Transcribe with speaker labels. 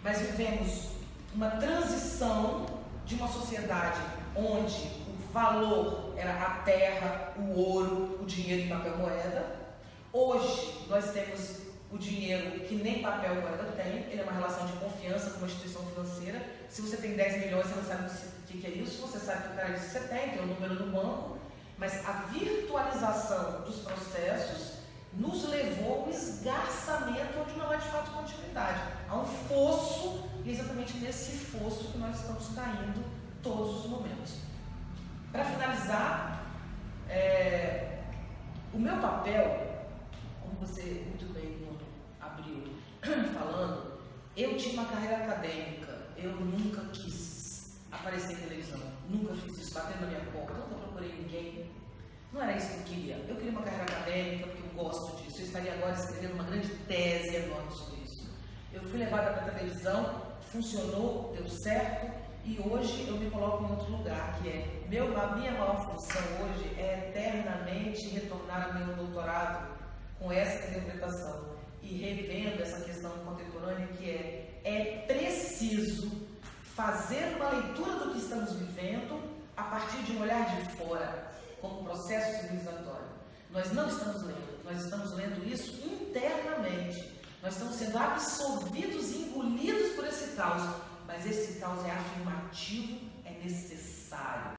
Speaker 1: mas vivemos uma transição de uma sociedade onde o valor era a terra, o ouro, o dinheiro e papel moeda. Hoje nós temos o dinheiro que nem papel moeda tem, ele é uma relação de confiança com uma instituição financeira. Se você tem 10 milhões, você não sabe o que é isso, você sabe que o cara disse que você tem o número no banco, mas a virtualização dos processos nos levou a um esgarçamento onde não há de fato continuidade. Há um fosso, e é exatamente nesse fosso que nós estamos caindo todos os momentos. Para finalizar, o meu papel, como você muito bem abriu falando, eu tinha uma carreira acadêmica, eu nunca quis aparecer em televisão, nunca fiz isso, batendo na minha porta, nunca procurei ninguém. Não era isso que eu queria. Eu queria uma carreira acadêmica porque eu gosto disso. Eu estaria agora escrevendo uma grande tese enorme sobre isso. Eu fui levada para a televisão, funcionou, deu certo, e hoje eu me coloco em outro lugar, que é a minha maior função hoje é eternamente retornar ao meu doutorado com essa interpretação e revendo essa questão contemporânea, que é preciso fazer uma leitura do que estamos vivendo a partir de um olhar de fora, como processo civilizatório. Nós não estamos lendo, nós estamos lendo isso internamente. Nós estamos sendo absorvidos e engolidos por esse caos, mas esse caos é afirmativo, é necessário.